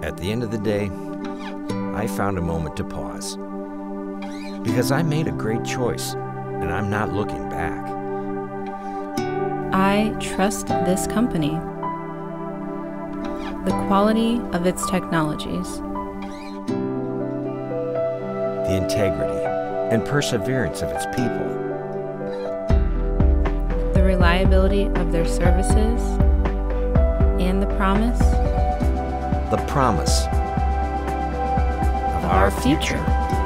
At the end of the day, I found a moment to pause. Because I made a great choice, and I'm not looking back. I trust this company, the quality of its technologies, The integrity and perseverance of its people, the reliability of their services, and the promise of our future.